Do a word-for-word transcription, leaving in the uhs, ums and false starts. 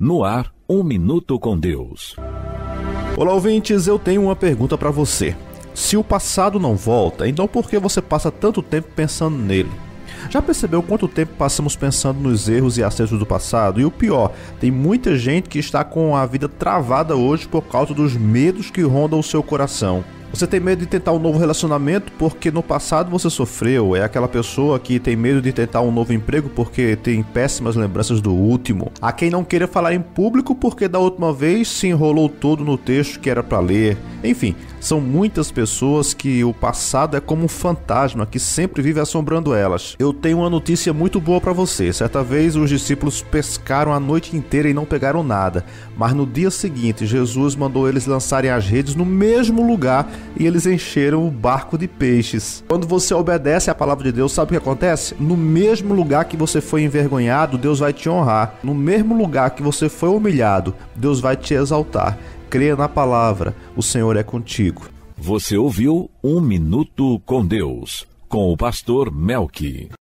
No ar, Um Minuto com Deus. Olá, ouvintes, eu tenho uma pergunta para você. Se o passado não volta, então por que você passa tanto tempo pensando nele? Já percebeu quanto tempo passamos pensando nos erros e acertos do passado? E o pior, tem muita gente que está com a vida travada hoje por causa dos medos que rondam o seu coração. Você tem medo de tentar um novo relacionamento porque no passado você sofreu. É aquela pessoa que tem medo de tentar um novo emprego porque tem péssimas lembranças do último. Há quem não queira falar em público porque da última vez se enrolou todo no texto que era para ler. Enfim, são muitas pessoas que o passado é como um fantasma que sempre vive assombrando elas. Eu tenho uma notícia muito boa para você. Certa vez os discípulos pescaram a noite inteira e não pegaram nada. Mas no dia seguinte, Jesus mandou eles lançarem as redes no mesmo lugar e eles encheram o barco de peixes. Quando você obedece à palavra de Deus, sabe o que acontece? No mesmo lugar que você foi envergonhado, Deus vai te honrar. No mesmo lugar que você foi humilhado, Deus vai te exaltar. Creia na palavra, o Senhor é contigo. Você ouviu Um Minuto com Deus, com o pastor Melqui.